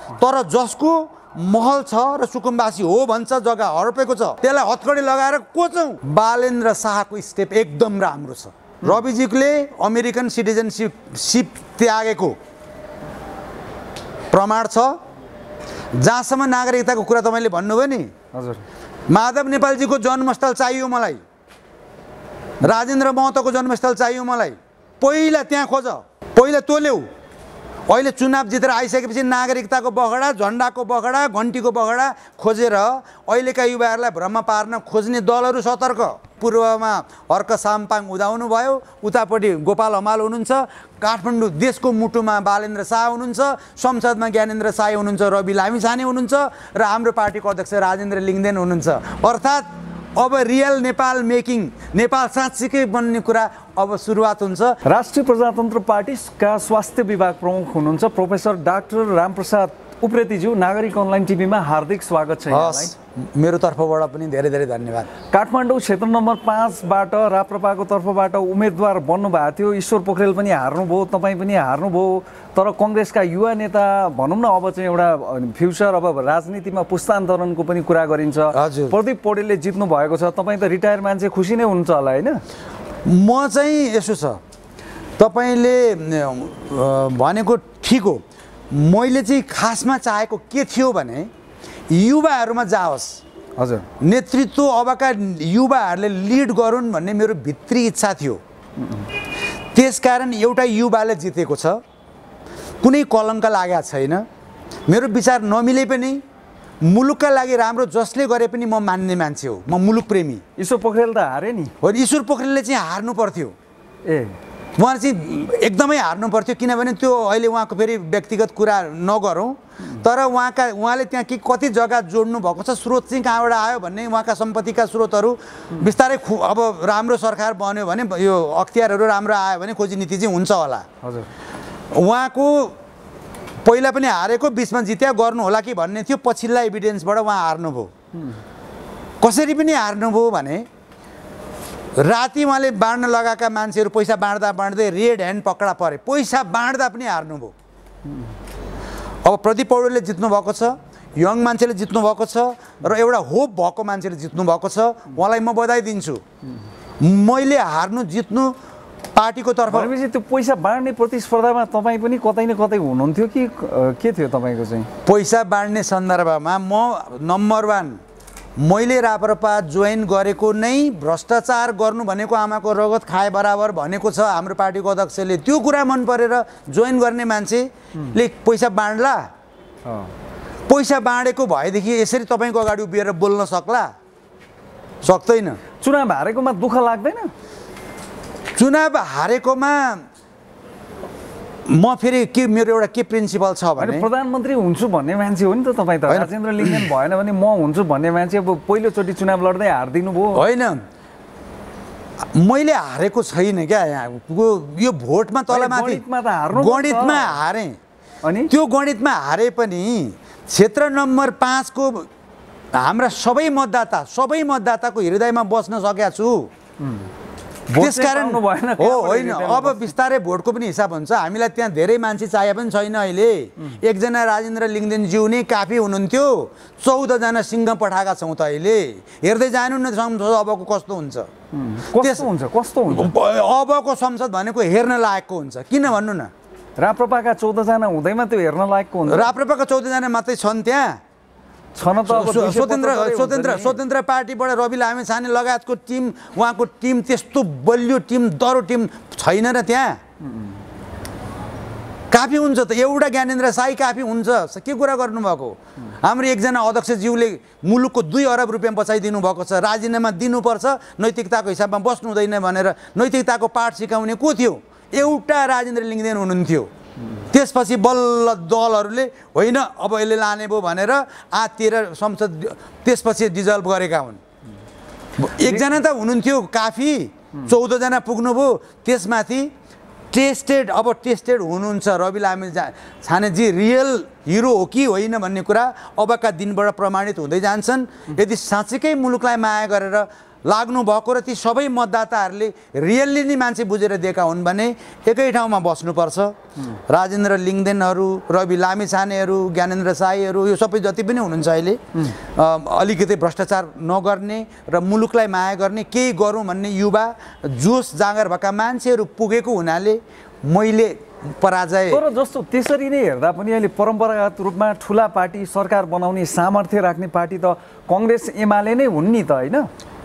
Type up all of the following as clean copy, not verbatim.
तर जसको महल छ र सुकुम्बासी हो भन्छ, जग्गा हडपेको छ, त्यसलाई हतकडी लगाएर कोचौँ। बालेन्द्र शाहको स्टेप एकदम राम्रो छ। रविजीले अमेरिकन सिटिजनसिप त्यागेको प्रमाण छ। जहाँसम्म नागरिकताको कुरा तपाईँले भन्नुभयो नि, हजुर, माधव नेपालजीको जन्मस्थल चाहियो मलाई, राजेन्द्र महतोको जन्मस्थल चाहियो मलाई। पहिला त्यहाँ खोज, पहिला तोल्यौ। अहिले चुनाव जितेर आइसकेपछि नागरिकताको बगडा, झन्डाको बगडा, घन्टीको बगडा खोजेर अहिलेका युवाहरूलाई भ्रम पार्न खोज्ने दलहरू सतर्क। पूर्वमा हर्क साम्पाङ उदाउनु भयो, उतापट्टि गोपाल हमाल हुनुहुन्छ, काठमाडौँ देशको मुटुमा बालेन्द्र शाह हुनुहुन्छ, संसदमा ज्ञानेन्द्र साई हुनुहुन्छ, रवि लामिछाने हुनुहुन्छ र हाम्रो पार्टीको अध्यक्ष राजेन्द्र लिङ्गदेन हुनुहुन्छ। अर्थात् अब रियल नेपाल मेकिङ, नेपाल साँच्चीकै बन्ने कुरा अब सुरुवात हुन्छ। राष्ट्रिय प्रजातन्त्र पार्टीका स्वास्थ्य विभाग प्रमुख हुनुहुन्छ प्रोफेसर डाक्टर रामप्रसाद उप्रेतीज्यू, नागरिक अनलाइन टिभीमा हार्दिक स्वागत छ यहाँलाई। मेरो तर्फबाट पनि धेरै धेरै धन्यवाद। काठमाडौँ क्षेत्र नम्बर 5बाट राप्रपाको तर्फबाट उम्मेदवार बन्नुभएको थियो, ईश्वर पोखरेल पनि हार्नुभयो, तपाईँ पनि हार्नुभयो, तर कङ्ग्रेसका युवा नेता भनौँ न, अब चाहिँ एउटा फ्युचर, अब राजनीतिमा पुस्तान्तरणको पनि कुरा गरिन्छ, प्रदीप पौडेलले जित्नु भएको छ। तपाईँ त रिटायर मान्छे, खुसी नै हुनुहुन्छ होला होइन? म चाहिँ यसो छ, तपाईँले भनेको ठिक हो। मैले चाहिँ खासमा चाहेको के थियो भने युवाहरूमा जाओस्, हजुर, नेतृत्व अबका युवाहरूले लिड गरून् भन्ने मेरो भित्री इच्छा थियो। त्यसकारण एउटा युवाले जितेको छ, कुनै कलङ्क लागेको छैन। मेरो विचार नमिले पनि मुलुकका लागि राम्रो जसले गरे पनि म मान्ने मान्छे हो, म मुलुक प्रेमी। ईश्वर पोखरेल त हारे नि? हो, ईश्वर पोखरेलले चाहिँ हार्नु पर्थ्यो। ए, उहाँ चाहिँ एकदमै हार्नु पर्थ्यो, किनभने त्यो अहिले उहाँको फेरि व्यक्तिगत कुरा नगरौँ, तर उहाँले त्यहाँ के कति जग्गा जोड्नु भएको छ, स्रोत चाहिँ कहाँबाट आयो भन्ने, उहाँका सम्पत्तिका स्रोतहरू बिस्तारै अब राम्रो सरकार बन्यो भने, यो अख्तियारहरू राम्रो आयो भने खोजी नीति चाहिँ हुन्छ होला। हजुर, उहाँको पहिला पनि हारेको, बिचमा जित्या गर्नु होला कि भन्ने थियो, पछिल्ला एभिडेन्सबाट उहाँ हार्नुभयो। कसरी पनि हार्नुभयो भने राति उहाँले बाँड्न लगाएका मान्छेहरू पैसा बाँड्दै रेड ह्यान्ड पक्रा परे, पैसा बाँड्दा पनि हार्नुभयो। अब प्रदीप पौडेलले जित्नु भएको छ, यङ मान्छेले जित्नु भएको छ र एउटा होप भएको मान्छेले जित्नु भएको छ, उहाँलाई म बधाई दिन्छु। मैले हार्नु जित्नु पार्टीको तर्फ। भनेपछि त्यो पैसा बाँड्ने प्रतिस्पर्धामा तपाईँ पनि कतै न कतै हुनुहुन्थ्यो कि के थियो तपाईँको चाहिँ? पैसा बाँड्ने सन्दर्भमा म नम्बर 1, मैले राप्रपा जोइन गरेको नै भ्रष्टाचार गर्नु भनेको आमाको रगत खाए बराबर भनेको छ हाम्रो पार्टीको अध्यक्षले। त्यो कुरा मन परेर जोइन गर्ने मान्छेले पैसा बाँड्ला? पैसा बाँडेको भएदेखि यसरी तपाईँको अगाडि उभिएर बोल्न सक्ला? सक्दैन। चुनाव हारेकोमा दुःख लाग्दैन? चुनाव हारेकोमा म फेरि के मेरो एउटा के प्रिन्सिपल छ भने, प्रधानमन्त्री हुन्छु भन्ने मान्छे हो नि त तपाईँ त। राजेन्द्र लिङ्गदेन भएन भने म हुन्छु भन्ने मान्छे अब पहिलोचोटि चुनाव लड्दै हारिदिनु भयो। होइन, मैले हारेको छैन क्या, यहाँ यो भोटमा तलमाथि गणितमा हारेँ। अनि त्यो गणितमा हारे पनि क्षेत्र नम्बर 5 को हाम्रा सबै मतदाताको हृदयमा बस्न सकेको छु। त्यसकारण हो होइन, अब बिस्तारै भोटको पनि हिसाब हुन्छ। हामीलाई त्यहाँ धेरै मान्छे चाहिए पनि छैन। अहिले एकजना राजेन्द्र लिङ्गदेनज्यू नै काफी हुनुहुन्थ्यो, 14 जना सिंह पठाएका छौँ त अहिले। हेर्दै जानु न अबको कस्तो हुन्छ। कस्तो हुन्छ अबको संसद भनेको हेर्न लायकको हुन्छ। किन भन्नु न, राप्रपाका 14 जना हुँदैमा त्यो हेर्न लायकको हुन्छ? राप्रपाका 14 जना मात्रै छन् त्यहाँ। स्वतन्त्र पार्टीबाट रवि लामिछाने लगायतको टिम, उहाँको टिम त्यस्तो बलियो टिम, दरो टिम छैन र त्यहाँ। काफी हुन्छ त, एउटा ज्ञानेन्द्र साई काफी हुन्छ। के कुरा गर्नुभएको? हाम्रो एकजना अध्यक्षज्यूले मुलुकको 2 अरब रुपियाँ बचाइदिनु भएको छ। राजीनामा दिनुपर्छ, नैतिकताको हिसाबमा बस्नु हुँदैन भनेर नैतिकताको पाठ सिकाउने को थियो? एउटा राजेन्द्र लिङ्गदेन हुनुहुन्थ्यो। त्यसपछि बल्ल दलहरूले होइन अब यसले लाने भयो भनेर आत्तिएर संसद त्यसपछि डिजल्भ गरेका हुन्। एकजना त हुनुहुन्थ्यो काफी, 14 जना पुग्नुभयो। त्यसमाथि टेस्टेड हुनुहुन्छ रवि लामिछानेजी, रियल हिरो हो कि होइन भन्ने कुरा अबका दिनबाट प्रमाणित हुँदै जान्छन्। यदि साँच्चीकै मुलुकलाई माया गरेर लाग्नु भएको र ती सबै मतदाताहरूले रियल्ली नै मान्छे बुझेर दिएका हुन् भने एकै ठाउँमा बस्नुपर्छ। राजेन्द्र लिङ्गदेनहरू, रवि लामिछानेहरू, ज्ञानेन्द्र साईहरू, यो सबै जति पनि हुनुहुन्छ अहिले अलिकति भ्रष्टाचार नगर्ने र मुलुकलाई माया गर्ने, केही गरौँ भन्ने युवा जोस जाँगर भएका मान्छेहरू पुगेको हुनाले मैले पराजय। तर जस्तो त्यसरी नै हेर्दा पनि अहिले परम्परागत रूपमा ठुला पार्टी सरकार बनाउने सामर्थ्य राख्ने पार्टी त कांग्रेस एमाले नै हुन् नि त, होइन?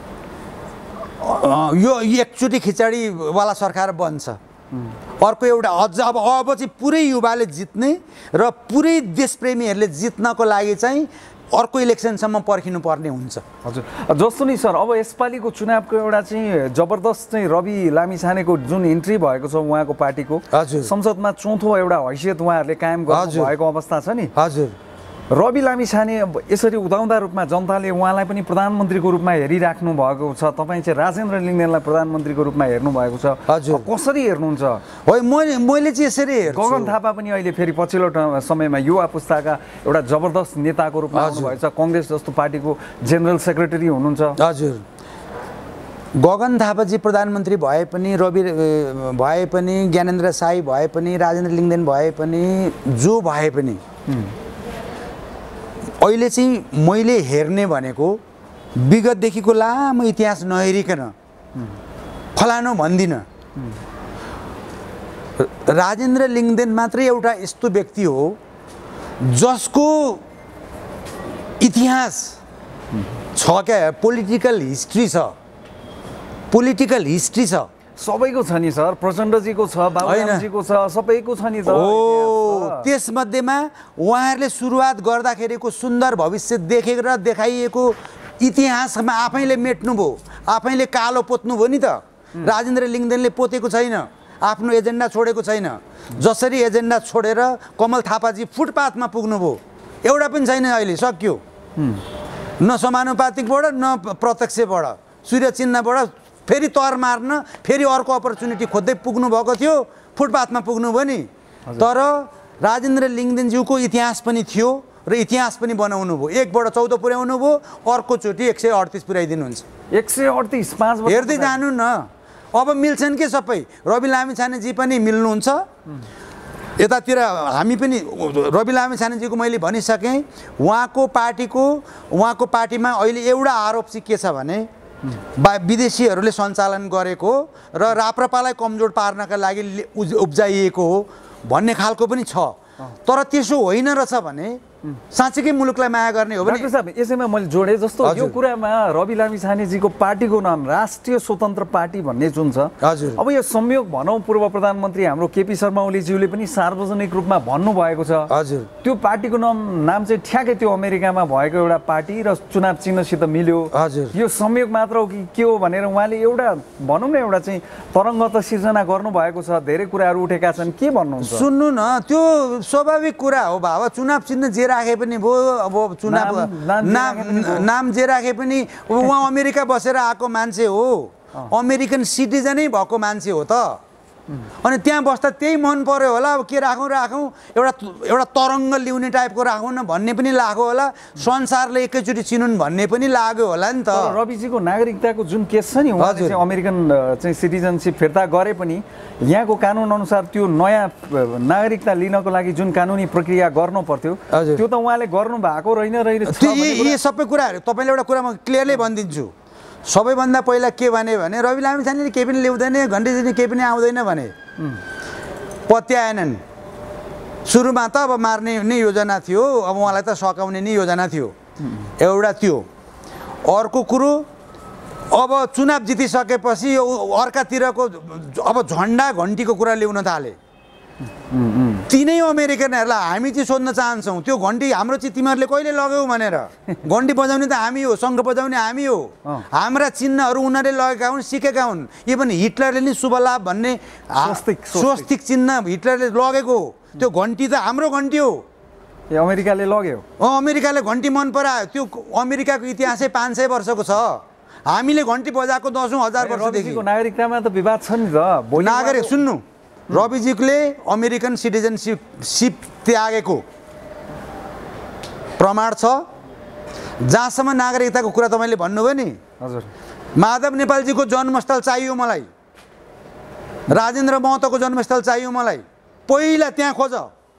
यो एकचोटि खिचडीवाला सरकार बन्छ। अर्को एउटा अझ अब चाहिँ पुरै युवाले जित्ने र पुरै देशप्रेमीहरूले जित्नको लागि चाहिँ अर्को इलेक्सनसम्म पर्खिनु पर्ने हुन्छ। हजुर, जस्तो नि सर, अब यसपालिको चुनावको एउटा चाहिँ जबरदस्त चाहिँ रवि लामिछानेको जुन इन्ट्री भएको छ उहाँको पार्टीको, हजुर, संसदमा चौथो एउटा हैसियत उहाँहरूले कायम गर्नु भएको अवस्था छ नि। हजुर, रवि लामिछाने यसरी उदाउँदा रूपमा जनताले उहाँलाई पनि प्रधानमन्त्रीको रूपमा हेरिराख्नु भएको छ, तपाईँ चाहिँ राजेन्द्र लिङ्गदेनलाई प्रधानमन्त्रीको रूपमा हेर्नु भएको छ, हजुर, कसरी हेर्नुहुन्छ? होइन, मैले चाहिँ यसरी हेर्छु। गगन थापा पनि अहिले फेरि पछिल्लो समयमा युवा पुस्ताका एउटा जबरदस्त नेताको रूपमा आउनुभएको छ, कांग्रेस जस्तो पार्टीको जेनरल सेक्रेटरी हुनुहुन्छ। हजुर, गगन थापाजी प्रधानमन्त्री भए पनि, रवि भए पनि, ज्ञानेन्द्र साई भए पनि, राजेन्द्र लिङ्गदेन भए पनि, जो भए पनि अहिले चाहिँ मैले हेर्ने भनेको विगतदेखिको लामो इतिहास नहेरिकन फलानु भन्दिनँ। राजेन्द्र लिङ्गदेन मात्रै एउटा यस्तो व्यक्ति हो जसको इतिहास छ, क्या पोलिटिकल हिस्ट्री छ, पोलिटिकल हिस्ट्री छ। सबैको छ नि सर, प्रचण्डजीको छ, बाबुरामजीको छ, सबैको छ नि त। हो, त्यसमध्येमा उहाँहरूले सुरुवात गर्दाखेरिको सुन्दर भविष्य देखेर देखाइएको इतिहासमा आफैले मेट्नुभयो, आफैले कालो पोत्नुभयो नि त। राजेन्द्र लिङ्गदेनले पोतेको छैन, आफ्नो एजेन्डा छोडेको छैन। जसरी एजेन्डा छोडेर कमल थापाजी फुटपाथमा पुग्नुभयो, एउटा पनि छैन अहिले, सक्यो। न समानुपातिकबाट न प्रत्यक्षबाट, सूर्य चिन्हबाट फेरि तर मार्न फेरि अर्को अपर्च्युनिटी खोज्दै पुग्नु भएको थियो, फुटपाथमा पुग्नुभयो नि। तर राजेन्द्र लिङ्गदेनज्यूको इतिहास पनि थियो र इतिहास पनि बनाउनु भयो। 1बाट 14 पुर्याउनु भयो, अर्कोचोटि 138 पुर्याइदिनुहुन्छ। 138 5 हेर्दै जानु न, अब मिल्छन् के सबै। रवि लामिछानेजी पनि मिल्नुहुन्छ यतातिर, हामी पनि रवि लामिछानेजीको मैले भनिसकेँ। उहाँको पार्टीमा अहिले एउटा आरोप चाहिँ के छ भने विदेशीहरूले सञ्चालन गरेको र राप्रपालाई कमजोर पार्नका लागि उब्जाइएको हो भन्ने खालको पनि छ। तर त्यसो होइन रहेछ भने साँच्चै मुलुकलाई माया गर्ने हो भने। डाक्टर साहब, यसैमा मैले जोडेँ, जस्तो यो कुरामा रवि लामिछानेजीको पार्टीको नाम राष्ट्रिय स्वतन्त्र पार्टी भन्ने जुन छ, हजुर, अब यो संयोग भनौँ पूर्व प्रधानमन्त्री हाम्रो केपी शर्मा ओलीज्यूले पनि सार्वजनिक रूपमा भन्नुभएको छ। हजुर, त्यो पार्टीको नाम चाहिँ ठ्याक्कै त्यो अमेरिकामा भएको एउटा पार्टी र चुनाव चिन्हसित मिल्यो। हजुर, यो संयोग मात्र हो कि के हो भनेर उहाँले एउटा भनौँ न एउटा चाहिँ तरङ्ग त सिर्जना गर्नुभएको छ, धेरै कुराहरू उठेका छन्, के भन्नुहुन्छ? सुन्नु न, त्यो स्वाभाविक कुरा हो बाबा। चुनाव चिन्ह जे राखे पनि भयो, अब चुनाव नाम जे राखे पनि उहाँ अमेरिका बसेर आएको मान्छे हो, अमेरिकन सिटिजनै भएको मान्छे हो त। अनि त्यहाँ बस्दा त्यही मन पर्यो होला, अब के राखौँ एउटा तरङ्ग ल्याउने टाइपको राखौँ न भन्ने पनि लाग्यो होला, संसारले एकैचोटि चिनुन् भन्ने पनि लाग्यो होला नि त। रविजीको नागरिकताको जुन केस छ नि, उहाँले चाहिँ अमेरिकन चाहिँ सिटिजनसिप फिर्ता गरे पनि यहाँको कानुन अनुसार त्यो नयाँ नागरिकता लिनको लागि जुन कानुनी प्रक्रिया गर्नु पर्थ्यो त्यो त उहाँले गर्नु भएको रहेन। यी सबै कुराहरू तपाईँले एउटा कुरा म क्लियरली भनिदिन्छु। सबैभन्दा पहिला के भने रवि लामिछानेले केही पनि ल्याउँदैन, घन्टीजीले केही पनि आउँदैन भने पत्याएनन्। सुरुमा त अब मार्ने नै योजना थियो, अब उहाँलाई त सकाउने नै योजना थियो, एउटा त्यो। अर्को कुरो, अब चुनाव जितिसकेपछि यो अर्कातिरको अब झन्डा घन्टीको कुरा ल्याउन थाले। तिनै अमेरिकनहरूलाई हामी चाहिँ सोध्न चाहन्छौँ, त्यो घन्टी हाम्रो चाहिँ तिमीहरूले कहिले लग्यौ भनेर। घन्टी बजाउने त हामी हो, शङ्ख बजाउने हामी हो। हाम्रा चिन्हहरू उनीहरूले लगेका हुन्, सिकेका हुन्। इभन हिटलरले नि शुभ लाभ भन्ने स्वस्तिक चिन्ह हिटलरले लगेको, त्यो घन्टी त हाम्रो घन्टी हो। अमेरिकाले लग्यो, अमेरिकाले घन्टी मन परायो। त्यो अमेरिकाको इतिहासै 500 वर्षको छ। हामीले घन्टी बजाएको 10,000 वर्षदेखि। नागरिकतामा त विवाद छ नि त। नागरिक सुन्नु, रविजीले अमेरिकन सिटिजनसिप त्यागेको प्रमाण छ। जहाँसम्म नागरिकताको कुरा तपाईँले भन्नुभयो नि, हजुर, माधव नेपालजीको जन्मस्थल चाहियो मलाई, राजेन्द्र महतोको जन्मस्थल चाहियो मलाई। पहिला त्यहाँ खोज,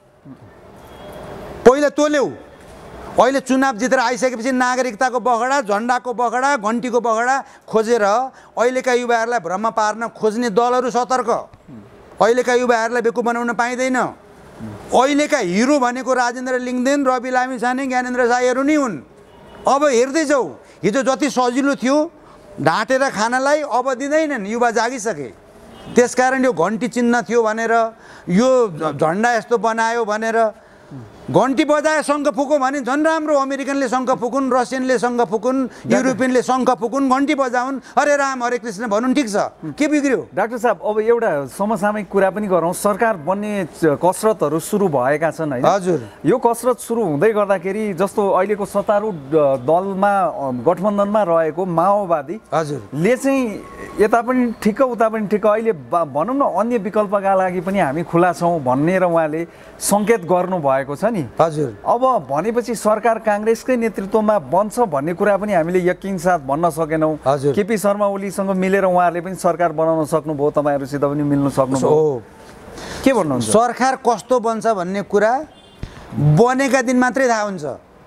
पहिला तँ ल्याऊ। अहिले चुनाव जितेर आइसकेपछि नागरिकताको बगडा, झन्डाको बगडा, घन्टीको बगडा खोजेर अहिलेका युवाहरूलाई भ्रम पार्न खोज्ने दलहरू सतर्क। अहिलेका युवाहरूलाई बेकु बनाउन पाइँदैन। अहिलेका हिरो भनेको राजेन्द्र लिङ्गदेन, रवि लामिछाने, ज्ञानेन्द्र साईहरू नै हुन्। अब हेर्दै जाऊ, हिजो जति सजिलो थियो ढाँटेर खानलाई अब दिँदैनन्, युवा जागिसके। त्यसकारण यो घन्टी चिन्ह थियो भनेर, यो झन्डा यस्तो बनायो भनेर घन्टी बजाए शङ्ख फुको भने झन् राम्रो। अमेरिकनले शङ्ख फुकुन्, रसियनले शङ्ख फुकुन्, युरोपियनले शङ्ख फुकुन्, घन्टी बजाउन्, हरे राम हरे कृष्ण भनुन्, ठिक छ, के बिग्रियो? डाक्टर साहब, अब एउटा समसामयिक कुरा पनि गरौँ। सरकार बन्ने कसरतहरू सुरु भएका छन् होइन? हजुर। यो कसरत सुरु हुँदै गर्दाखेरि जस्तो अहिलेको सत्तारूढ दलमा गठबन्धनमा रहेको माओवादी हजुरले चाहिँ यता पनि ठिक्क उता पनि ठिक्क, अहिले भनौँ न अन्य विकल्पका लागि पनि हामी खुला छौँ भन्ने र उहाँले सङ्केत गर्नुभएको छ नि। हजुर। अब भनेपछि सरकार काङ्ग्रेसकै नेतृत्वमा बन्छ भन्ने कुरा पनि हामीले यकिन साथ भन्न सकेनौँ। हजुर। केपी शर्मा ओलीसँग मिलेर उहाँहरूले पनि सरकार बनाउन सक्नुभयो, तपाईँहरूसित पनि मिल्न सक्नुभयो। के भन्नुहुन्छ? सरकार कस्तो बन्छ भन्ने कुरा बनेका दिन मात्रै थाहा हुन्छ।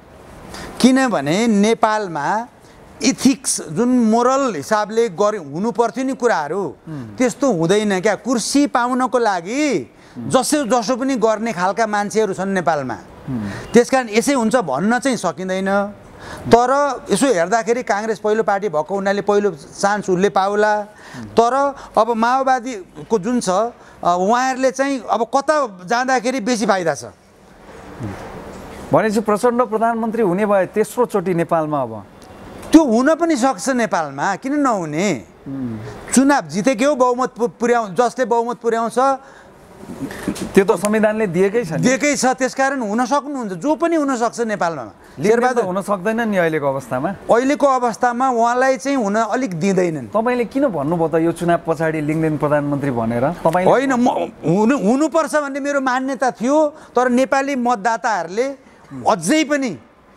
किनभने नेपालमा इथिक्स जुन मोरल हिसाबले हुनु पर्थ्यो नि कुराहरू, त्यस्तो हुँदैन क्या। कुर्सी पाउनको लागि जसो पनि गर्ने खालका मान्छेहरू छन् नेपालमा। त्यसकारण यसै हुन्छ भन्न चाहिँ सकिँदैन। तर यसो हेर्दाखेरि काङ्ग्रेस पहिलो पार्टी भएको हुनाले पहिलो चान्स उसले पाउला। तर अब माओवादीको जुन छ उहाँहरूले चाहिँ अब कता जाँदाखेरि बेसी फाइदा छ भनेपछि प्रचण्ड प्रधानमन्त्री हुने भए तेस्रो चोटि नेपालमा अब त्यो हुन पनि सक्छ नेपालमा, किन नहुने? चुनाव जितेकै हो, बहुमत जसले बहुमत पुर्याउँछ त्यो त संविधानले दिएकै छ, त्यसकारण हुन सक्नुहुन्छ, जो पनि हुन सक्छ नेपालमा। शेरबहादुर हुन सक्दैन नि अहिलेको अवस्थामा। अहिलेको अवस्थामा उहाँलाई चाहिँ हुन अलिक दिँदैनन्। तपाईँले किन भन्नुभयो त यो चुनाव पछाडि लिङ्गदेन प्रधानमन्त्री भनेर? तपाईँ होइन, हुनुपर्छ भन्ने मेरो मान्यता थियो। तर नेपाली मतदाताहरूले अझै पनि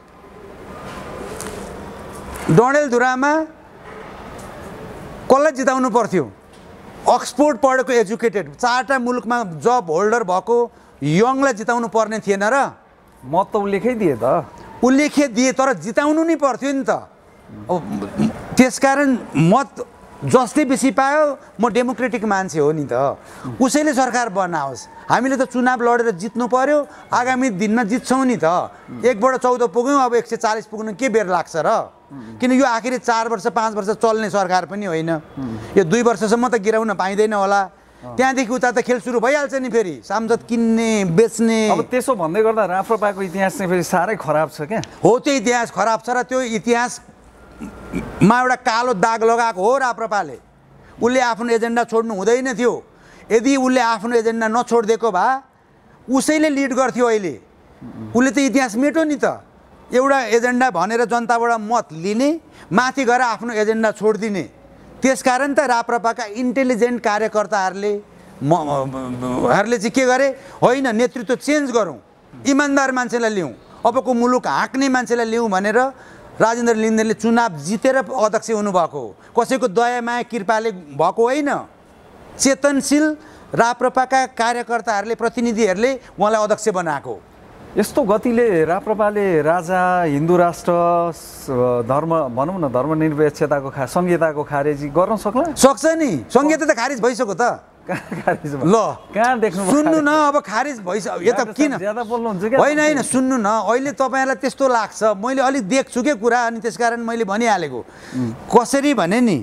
डडेलधुरामा कसलाई जिताउनु पर्थ्यो? अक्सफोर्ड पढेको एजुकेटेड 4टा मुलुकमा जब होल्डर भएको यङलाई जिताउनु पर्ने थिएन र? मत त उल्लेखै दिए त, उल्लेख्य दिए, तर जिताउनु नै पर्थ्यो नि त। त्यसकारण मत जसले बेसी पायो, म डेमोक्रेटिक मान्छे हो नि त, उसैले सरकार बनाओस्। हामीले त चुनाव लडेर जित्नु पर्यो, आगामी दिनमा जित्छौँ नि त। 1बाट 14 पुग्यौँ, अब 140 पुग्नु के बेर लाग्छ र? किन यो आखिरी 4 वर्ष 5 वर्ष चल्ने सरकार पनि होइन। यो 2 वर्षसम्म त गिराउन पाइँदैन होला, त्यहाँदेखि उता त खेल सुरु भइहाल्छ नि। फेरि सांसद किन्ने बेच्ने। अब त्यसो भन्दै गर्दा राप्रपाको इतिहास चाहिँ फेरि साह्रै खराब छ क्या? हो, त्यो इतिहास खराब छ र त्यो इतिहासमा एउटा कालो दाग लगाएको हो राप्रपाले। उसले आफ्नो एजेन्डा छोड्नु हुँदैन थियो। यदि उसले आफ्नो एजेन्डा नछोडिदिएको भए उसैले लिड गर्थ्यो अहिले। उसले त इतिहास मेट्यो नि त। एउटा एजेन्डा भनेर जनताबाट मत लिने, माथि गएर आफ्नो एजेन्डा छोडिदिने। त्यसकारण त राप्रपाका इन्टेलिजेन्ट कार्यकर्ताहरूले चाहिँ के गरे? होइन, नेतृत्व चेन्ज गरौँ, इमान्दार मान्छेलाई ल्याउँ, अबको मुलुक हाँक्ने मान्छेलाई ल्याउँ भनेर राजेन्द्र लिङ्गदेनले चुनाव जितेर अध्यक्ष हुनुभएको हो। कसैको दया माया कृपाले भएको होइन। चेतनशील राप्रपाका कार्यकर्ताहरूले, प्रतिनिधिहरूले उहाँलाई अध्यक्ष बनाएको। यस्तो गतिले राप्रपाले राजा, हिन्दू राष्ट्र, धर्म भनौँ न धर्मनिरपेक्षताको संहिताको खारेजी गर्न सक्ला? सक्छ नि। संहिता त खारिज भइसक्यो त। ल कहाँ देख्नु? सुन्नु न, अब खारिज भइसक्यो। यो त किन ज्यादा बोल्नुहुन्छ क्या? होइन, सुन्नु न, अहिले तपाईँहरूलाई त्यस्तो लाग्छ। मैले अलिक देख्छु के कुरा, अनि त्यसकारण मैले भनिहालेको। कसरी भने नि,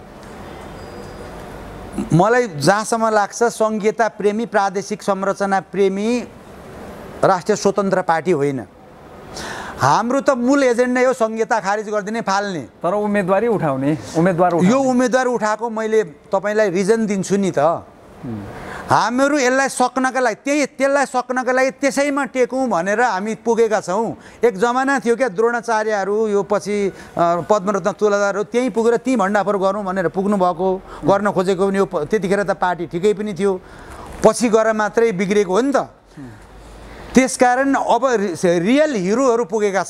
मलाई जहाँसम्म लाग्छ संहिता प्रेमी, प्रादेशिक संरचना प्रेमी राष्ट्रिय स्वतन्त्र पार्टी होइन। हाम्रो त मूल एजेन्डा हो संहिता खारिज गरिदिने, फाल्ने। तर उम्मेदवारी उठाउने, यो उम्मेदवार उठाएको मैले तपाईँलाई रिजन दिन्छु नि त। हामीहरू यसलाई सक्नका लागि, त्यसलाई सक्नका लागि त्यसैमा टेकौँ भनेर हामी पुगेका छौँ। एक जमाना थियो क्या, द्रोणाचार्यहरू, यो पछि पद्मरत्न तुलाधारहरू त्यहीँ पुगेर ती भण्डाफोर गरौँ भनेर पुग्नु भएको, गर्न खोजेको पनि हो। त्यतिखेर त पार्टी ठिकै पनि थियो, पछि गएर मात्रै बिग्रेको हो नि त। त्यसकारण अब रियल हिरोहरू पुगेका छन्।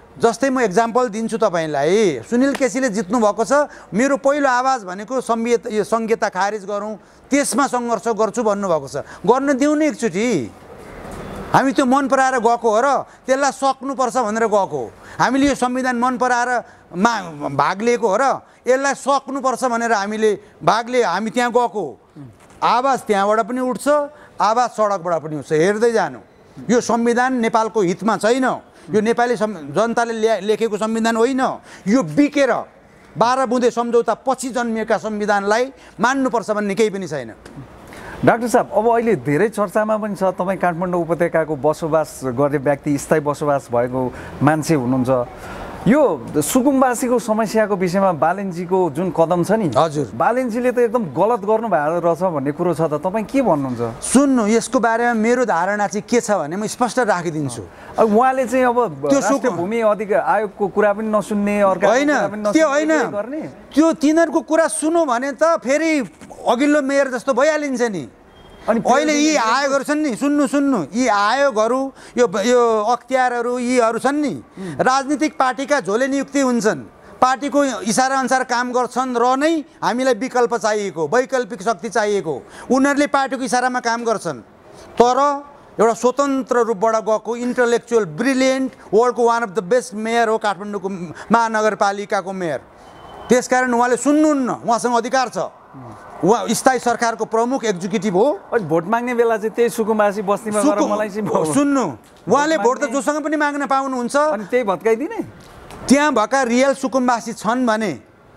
जस्तै म एक्जाम्पल दिन्छु तपाईँलाई, सुनिल केसीले जित्नु भएको छ, मेरो पहिलो आवाज भनेको संहिता खारेज गरौँ, त्यसमा सङ्घर्ष गर्छु भन्नुभएको छ, गर्न दिउँ न एकचोटि। हामी त्यो मन पराएर गएको हो र त्यसलाई सक्नुपर्छ भनेर गएको हो। हामीले यो संविधान मन पराएर भाग लिएको हो र यसलाई सक्नुपर्छ भनेर हामीले हामी त्यहाँ गएको। आवाज त्यहाँबाट पनि उठ्छ, आवाज सडकबाट पनि उठ्छ। हेर्दै जानु, यो संविधान नेपालको हितमा छैन, यो नेपाली जनताले लेखेको संविधान होइन। यो बिकेर 12 बुँदे सम्झौता पछि जन्मिएका संविधानलाई मान्नुपर्छ भन्ने केही पनि छैन। डाक्टर साहब, अब अहिले धेरै चर्चामा पनि छ, तपाईँ काठमाडौँ उपत्यकाको बसोबास गर्ने व्यक्ति, स्थायी बसोबास भएको मान्छे हुनुहुन्छ। यो सुकुम्बासीको समस्याको विषयमा बालेनजीको जुन कदम छ नि, हजुर, बालेनजीले त एकदम गलत गर्नुभएको रहेछ भन्ने कुरो छ त, तपाईँ के भन्नुहुन्छ? सुन्नु, यसको बारेमा मेरो धारणा चाहिँ के छ भने म स्पष्ट राखिदिन्छु। अब उहाँले चाहिँ अब त्यो भूमि अधिकार आयोगको कुरा पनि नसुन्ने, होइन त्यो होइन, त्यो तिनीहरूको कुरा सुन्यो भने त फेरि अघिल्लो मेयर जस्तो भइहालिन्छ नि। अनि अहिले यी आयोगहरू छन् नि, सुन्नु यी आयोगहरू, यो अख्तियारहरू यीहरू छन् नि, राजनीतिक पार्टीका झोले नियुक्ति हुन्छन्, पार्टीको इसारा अनुसार काम गर्छन् र नै हामीलाई विकल्प चाहिएको, वैकल्पिक शक्ति चाहिएको, उनीहरूले पार्टीको इसारामा काम गर्छन्। तर एउटा स्वतन्त्र रूपबाट गएको इन्टलेक्चुअल ब्रिलियन्ट, वर्ल्डको one of the best mayor हो काठमाडौँको महानगरपालिकाको मेयर। त्यसकारण उहाँले सुन्नुहुन्न, उहाँसँग अधिकार छ, उहाँ स्थायी सरकारको प्रमुख एक्जिक्युटिभ हो। भोट माग्ने बेला चाहिँ त्यही सुकुम्बासी बस्तीमा गएर मलाई चाहिँ सुन्नु, उहाँले भोट त जोसँग पनि माग्न पाउनुहुन्छ, अनि त्यही भत्काइदिने। त्यहाँ भएका रियल सुकुम्बासी छन् भने,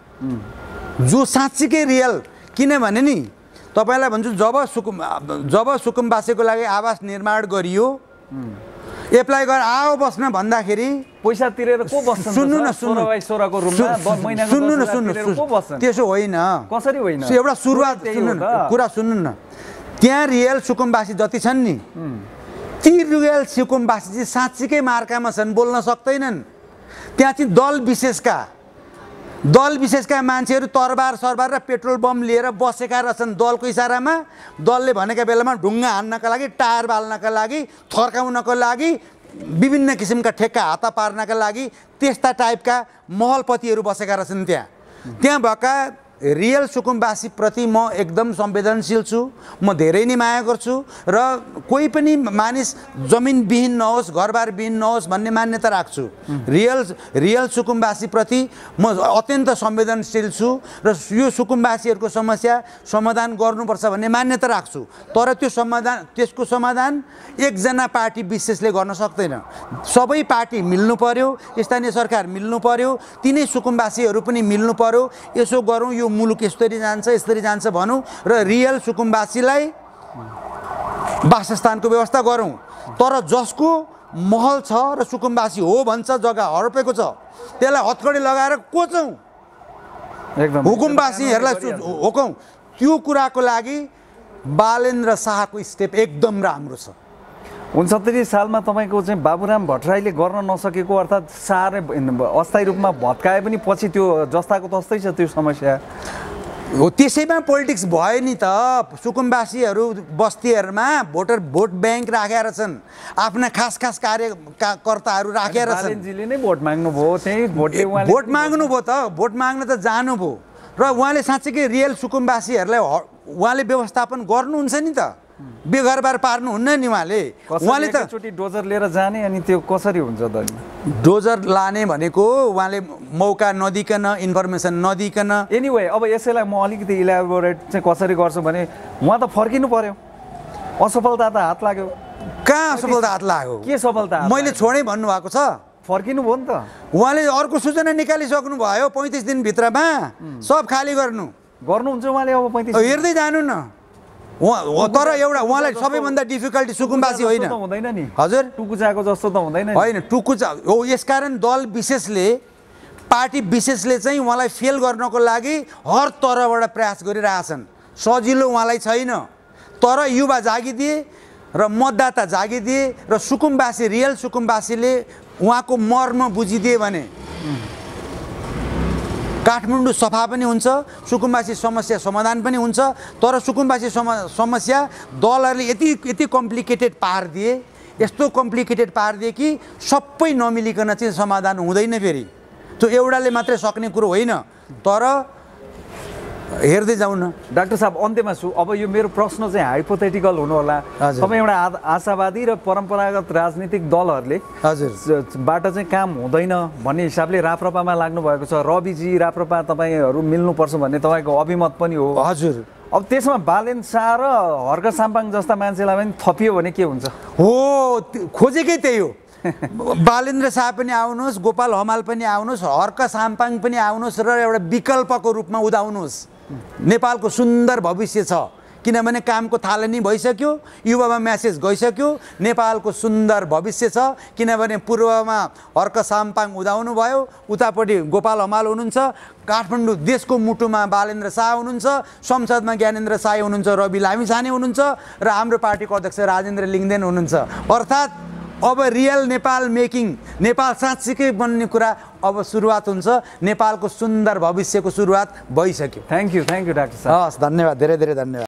जो साँच्चीकै रियल, किनभने नि तपाईँलाई भन्छु, जब सुकुम्बासीको लागि आवास निर्माण गरियो, एप्लाई गरेर आओ बस्न भन्दाखेरि पैसा तिरेर को बस्छ? सुन्नु न, त्यसो होइन, कसरी होइन, एउटा सुरुवात कुरा सुन्नु न। त्यहाँ रियल सुकुम्बासी जति छन् नि, ती रियल सुकुम्बासी चाहिँ साँच्चीकै मार्कामा छन्, बोल्न सक्दैनन्। त्यहाँ चाहिँ दल विशेषका मान्छेहरू तरबार सरबार र पेट्रोल बम लिएर बसेका रहेछन् दलको इसारामा। दलले भनेका बेलामा ढुङ्गा हान्नका लागि, टायर बाल्नका लागि, थर्काउनको लागि, विभिन्न किसिमका ठेक्का हाता पार्नका लागि त्यस्ता टाइपका महलपतिहरू बसेका रहेछन्। त्यहाँ भएका रियल सुकुम्बासीप्रति म एकदम संवेदनशील छु, म धेरै नै माया गर्छु र कोही पनि मानिस जमिनविहीन नहोस्, घरबारविहीन नहोस् भन्ने मान्यता राख्छु। रियल सुकुम्बासीप्रति म अत्यन्त संवेदनशील छु र यो सुकुम्बासीहरूको समस्या समाधान गर्नुपर्छ भन्ने मान्यता राख्छु। तर त्यसको समाधान एकजना पार्टी विशेषले गर्न सक्दैन। सबै पार्टी मिल्नु पर्यो, स्थानीय सरकार मिल्नु पर्यो, तिनै सुकुम्बासीहरू पनि मिल्नु पर्यो। यसो गरौँ, यो मुलुक यसरी जान्छ भनौँ र रियल सुकुम्बासीलाई वासस्थानको व्यवस्था गरौँ। तर जसको महल छ र सुकुम्बासी हो भन्छ, जग्गा हडपेको छ, त्यसलाई हतकडी लगाएर कोचौँ, हुकुमबासीहरूलाई होकौँ। त्यो कुराको लागि बालेन्द्र शाहको स्टेप एकदम राम्रो छ। 69 सालमा तपाईँको चाहिँ बाबुराम भट्टराईले गर्न नसकेको, अर्थात् साह्रै अस्थायी रूपमा भत्काए पनि पछि त्यो जस्ताको तस्तै छ त्यो समस्या हो। त्यसैमा पोलिटिक्स भयो नि त। सुकुम्बासीहरू बस्तीहरूमा भोट ब्याङ्क राखेर छन्, आफ्ना खास कार्यकर्ताहरू राखेर छन्। बालेनजीले नै भोट माग्नुभयो, त्यही भोट माग्नुभयो त, भोट माग्न त जानुभयो र उहाँले साँच्चीकै रियल सुकुम्बासीहरूलाई उहाँले व्यवस्थापन गर्नुहुन्छ नि त, बेघरबार पार्नुहुन्न नि उहाँले त डोजर लिएर जाने, अनि त्यो कसरी हुन्छ त? डोजर लाने भनेको उहाँले मौका नदिकन, इन्फर्मेसन नदिकन। एनिवे, अब यसैलाई म अलिकति इलाबोरेट चाहिँ कसरी गर्छु भने, उहाँ त फर्किनु पर्यो, असफलता त हात लाग्यो। कहाँ असफलता हात लाग्यो? के सफलता? मैले छोडै भन्नुभएको छ, फर्किनु भयो नि त। उहाँले अर्को सूचना निकालिसक्नु भयो, 35 दिनभित्रमा सब खाली गर्नुहुन्छ उहाँले। अब 35 हेर्दै जानु न। तर एउटा उहाँलाई सबैभन्दा डिफिकल्टी सुकुम्बासी होइन, हुँदैन नि हजुर, टुकुचाको जस्तो त हुँदैन होइन, टुकुचा हो। यसकारण दल विशेषले, पार्टी विशेषले चाहिँ उहाँलाई फेल गर्नको लागि हर तहबाट प्रयास गरिरहेछन्। सजिलो उहाँलाई छैन, तर युवा जागिदिए र मतदाता जागिदिए र सुकुम्बासी, रियल सुकुम्बासीले उहाँको मर्म बुझिदिए भने काठमाडौँ सफा पनि हुन्छ, सुकुम्बासी समस्या समाधान पनि हुन्छ। तर सुकुम्बासी समस्या दलहरूले यति कम्प्लिकेटेड पारिदिए, यस्तो कम्प्लिकेटेड पारिदिए कि सबै नमिलिकन चाहिँ समाधान हुँदैन फेरि। त्यो एउटाले मात्रै सक्ने कुरो होइन, तर हेर्दै जाउँ न। डाक्टर साहब अन्त्यमा छु, अब यो मेरो प्रश्न चाहिँ हाइपोथेटिकल हुनु होला। तपाईँ एउटा आशावादी र परम्परागत राजनीतिक दलहरूले बाट चाहिँ काम हुँदैन भन्ने हिसाबले राप्रपामा लाग्नु भएको छ। रविजी राप्रपा तपाईँहरू मिल्नुपर्छ भन्ने तपाईँको अभिमत पनि हो। हजुर। अब त्यसमा बालेन शाह र हर्क साम्पाङ जस्ता मान्छेलाई पनि थपियो भने के हुन्छ? हो, खोजेकै त्यही हो। बालेन्द्र शाह पनि आउनुहोस्, गोपाल हमाल पनि आउनुहोस्, हर्क साम्पाङ पनि आउनुहोस् र एउटा विकल्पको रूपमा उदाउनुहोस्। नेपालको सुन्दर भविष्य छ, किनभने कामको थालनी भइसक्यो, युवामा म्यासेज गइसक्यो। नेपालको सुन्दर भविष्य छ, किनभने पूर्वमा हर्क साम्पाङ उदाउनु भयो, उतापट्टि गोपाल हमाल हुनुहुन्छ, काठमाडौँ देशको मुटुमा बालेन्द्र शाह हुनुहुन्छ, संसदमा ज्ञानेन्द्र साई हुनुहुन्छ, रवि लामिछाने हुनुहुन्छ र हाम्रो पार्टीको अध्यक्ष राजेन्द्र लिङ्गदेन हुनुहुन्छ। अर्थात् अब रियल नेपाल मेकिङ, नेपाल साँच्चीकै बन्ने कुरा अब सुरुवात हुन्छ। नेपालको सुन्दर भविष्यको सुरुवात भइसक्यो। थ्याङ्क यू डाक्टर साहब। हस्, धन्यवाद, धेरै धेरै धन्यवाद।